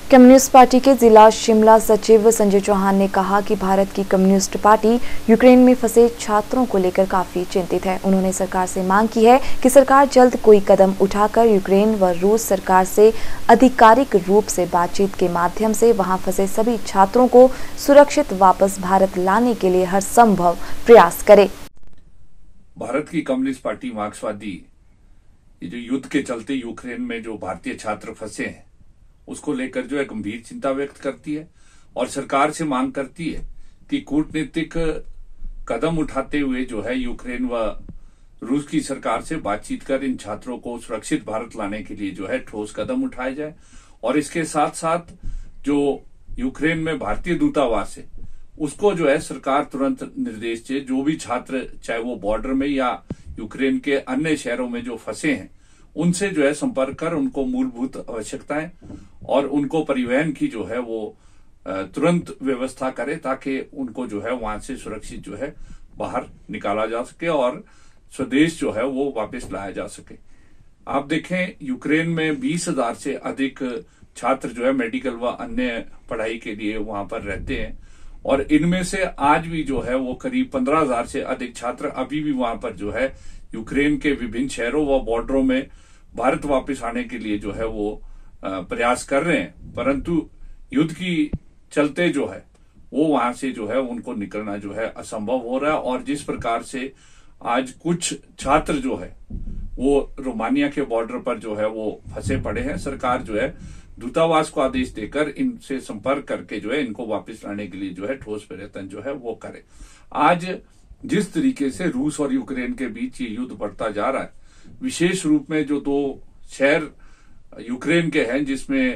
Communist party के जिला शिमला सचिव संजय चौहान ने कहा कि भारत की कम्युनिस्ट पार्टी यूक्रेन में फंसे छात्रों को लेकर काफी चिंतित है। उन्होंने सरकार से मांग की है कि सरकार जल्द कोई कदम उठाकर यूक्रेन व रूस सरकार से आधिकारिक रूप से बातचीत के माध्यम से वहां फंसे सभी छात्रों को सुरक्षित वापस भारत लाने के लिए हर संभव प्रयास करे। भारत की कम्युनिस्ट पार्टी मार्क्सवादी ये जो युद्ध के चलते यूक्रेन में जो भारतीय छात्र फंसे हैं उसको लेकर जो है गंभीर चिंता व्यक्त करती है और सरकार से मांग करती है कि कूटनीतिक कदम उठाते हुए जो है यूक्रेन व रूस की सरकार से बातचीत कर इन छात्रों को सुरक्षित भारत लाने के लिए जो है ठोस कदम उठाए जाए। और इसके साथ साथ जो यूक्रेन में भारतीय दूतावास है उसको जो है सरकार तुरंत निर्देश दे, जो भी छात्र चाहे वो बॉर्डर में या यूक्रेन के अन्य शहरों में जो फंसे हैं उनसे जो है संपर्क कर उनको मूलभूत आवश्यकताएं और उनको परिवहन की जो है वो तुरंत व्यवस्था करे ताकि उनको जो है वहां से सुरक्षित जो है बाहर निकाला जा सके और स्वदेश जो है वो वापस लाया जा सके। आप देखें यूक्रेन में 20,000 से अधिक छात्र जो है मेडिकल व अन्य पढ़ाई के लिए वहां पर रहते हैं और इनमें से आज भी जो है वो करीब 15,000 से अधिक छात्र अभी भी वहां पर जो है यूक्रेन के विभिन्न शहरों व बॉर्डरों में भारत वापस आने के लिए जो है वो प्रयास कर रहे हैं, परंतु युद्ध की चलते जो है वो वहां से जो है उनको निकलना जो है असंभव हो रहा है। और जिस प्रकार से आज कुछ छात्र जो है वो रोमानिया के बॉर्डर पर जो है वो फंसे पड़े हैं, सरकार जो है दूतावास को आदेश देकर इनसे संपर्क करके जो है इनको वापस लाने के लिए जो है ठोस प्रयत्न जो है वो करे। आज जिस तरीके से रूस और यूक्रेन के बीच ये युद्ध बढ़ता जा रहा है, विशेष रूप में जो दो शहर यूक्रेन के हैं जिसमें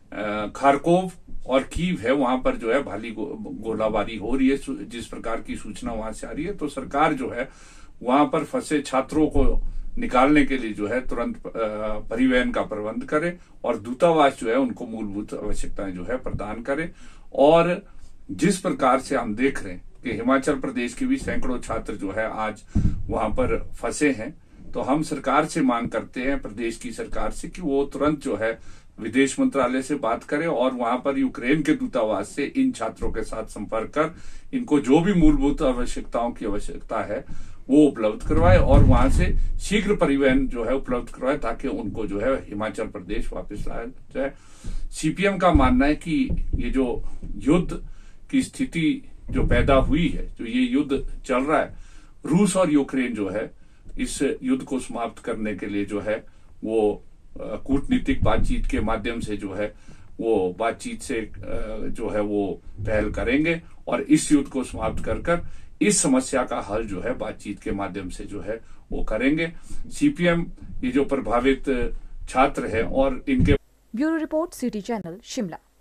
खारकोव और कीव है, वहां पर जो है भारी गोलाबारी हो रही है, जिस प्रकार की सूचना वहां से आ रही है, तो सरकार जो है वहां पर फंसे छात्रों को निकालने के लिए जो है तुरंत परिवहन का प्रबंध करे और दूतावास जो है उनको मूलभूत आवश्यकताएं जो है प्रदान करे। और जिस प्रकार से हम देख रहे हैं कि हिमाचल प्रदेश के भी सैकड़ों छात्र जो है आज वहां पर फंसे हैं, तो हम सरकार से मांग करते हैं, प्रदेश की सरकार से, कि वो तुरंत जो है विदेश मंत्रालय से बात करे और वहां पर यूक्रेन के दूतावास से इन छात्रों के साथ संपर्क कर इनको जो भी मूलभूत आवश्यकताओं की आवश्यकता है वो उपलब्ध करवाए और वहां से शीघ्र परिवहन जो है उपलब्ध करवाए ताकि उनको जो है हिमाचल प्रदेश वापस लाया जाए। सीपीएम का मानना है कि ये जो युद्ध की स्थिति जो पैदा हुई है, जो ये युद्ध चल रहा है, रूस और यूक्रेन जो है इस युद्ध को समाप्त करने के लिए जो है वो कूटनीतिक बातचीत के माध्यम से जो है वो बातचीत से जो है वो पहल करेंगे और इस युद्ध को समाप्त कर इस समस्या का हल जो है बातचीत के माध्यम से जो है वो करेंगे। सीपीएम ये जो प्रभावित छात्र है और इनके bureau report city channel Shimla.